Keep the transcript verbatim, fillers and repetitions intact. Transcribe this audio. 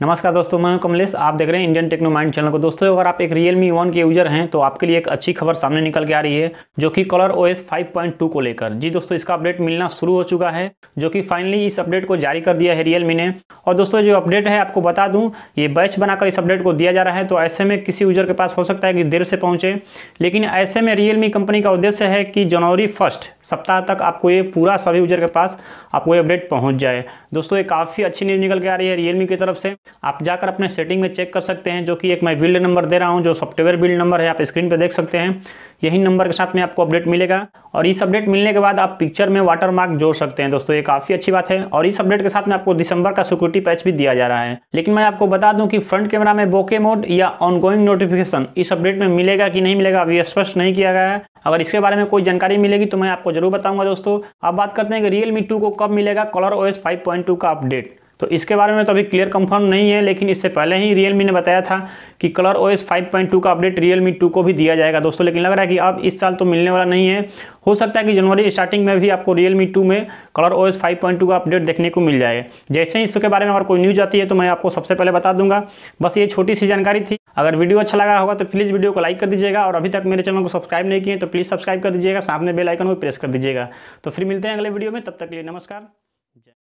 नमस्कार दोस्तों, मैं हूं कमलेश। आप देख रहे हैं इंडियन टेक्नो माइंड चैनल को। दोस्तों, अगर आप एक Realme वन के यूजर हैं तो आपके लिए एक अच्छी खबर सामने निकल के आ रही है, जो कि ColorOS five point two को लेकर। जी दोस्तों, इसका अपडेट मिलना शुरू हो चुका है, जो कि फाइनली इस अपडेट को जारी कर दिया है Realme ने। और दोस्तों, जो अपडेट है आपको बता दूं, ये बैच बनाकर इस अपडेट को दिया जा रहा है, तो ऐसे में किसी यूजर के पास हो सकता है कि देर से पहुंचे, लेकिन ऐसे में Realme कंपनी का उद्देश्य है कि जनवरी फर्स्ट सप्ताह तक आपको ये पूरा सभी यूजर के पास आपको ये अपडेट पहुंच जाए। दोस्तों, ये काफ़ी अच्छी न्यूज़ निकल के आ रही है Realme की तरफ से। आप जाकर अपने सेटिंग में चेक कर सकते हैं, जो कि एक मैं बिल्ड नंबर दे रहा हूं, जो सॉफ्टवेयर बिल्ड नंबर है, आप स्क्रीन पे देख सकते हैं। यही नंबर के साथ में आपको अपडेट मिलेगा, और इस अपडेट मिलने के बाद आप पिक्चर में वाटरमार्क जोड़ सकते हैं। दोस्तों, ये काफ़ी अच्छी बात है। और इस अपडेट के साथ में आपको दिसंबर का सिक्योरिटी पैच भी दिया जा रहा है। लेकिन मैं आपको बता दूं कि फ्रंट कैमरा में बोके मोड या ऑनगोइंग नोटिफिकेशन इस अपडेट में मिलेगा कि नहीं मिलेगा, अभी स्पष्ट नहीं किया गया है। अगर इसके बारे में कोई जानकारी मिलेगी तो मैं आपको जरूर बताऊंगा। दोस्तों, अब बात करते हैं कि Realme टू को कब मिलेगा ColorOS five point two का अपडेट। तो इसके बारे में तो अभी क्लियर कंफर्म नहीं है, लेकिन इससे पहले ही Realme ने बताया था कि ColorOS five point two का अपडेट Realme टू को भी दिया जाएगा। दोस्तों, लेकिन लग रहा है कि अब इस साल तो मिलने वाला नहीं है। हो सकता है कि जनवरी स्टार्टिंग में भी आपको Realme टू में ColorOS five point two का अपडेट देखने को मिल जाए। जैसे ही इसके बारे में अगर कोई न्यूज़ आती है तो मैं आपको सबसे पहले बता दूंगा। बस ये छोटी सी जानकारी थी। अगर वीडियो अच्छा लगा होगा तो प्लीज़ वीडियो को लाइक कर दीजिएगा, और अभी तक मेरे चैनल को सब्सक्राइब नहीं किए तो प्लीज़ सब्सक्राइब कर दीजिएगा, साथ में बेल आइकन को प्रेस कर दीजिएगा। तो फिर मिलते हैं अगले वीडियो में, तब तक के लिए नमस्कार।